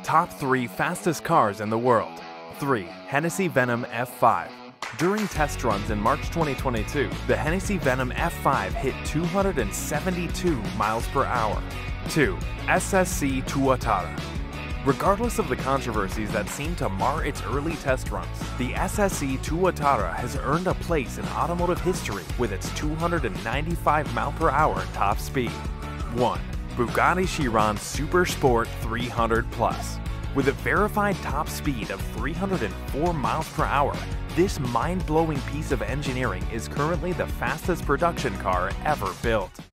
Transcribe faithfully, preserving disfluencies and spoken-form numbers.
Top three fastest cars in the world. three. Hennessy Venom F five. During test runs in March twenty twenty-two, the Hennessy Venom F five hit two hundred seventy-two miles per hour. two. S S C Tuatara. Regardless of the controversies that seem to mar its early test runs, the S S C Tuatara has earned a place in automotive history with its two hundred ninety-five mile per hour top speed. one. Bugatti Chiron Super Sport three hundred plus. With a verified top speed of three hundred four miles per hour, this mind-blowing piece of engineering is currently the fastest production car ever built.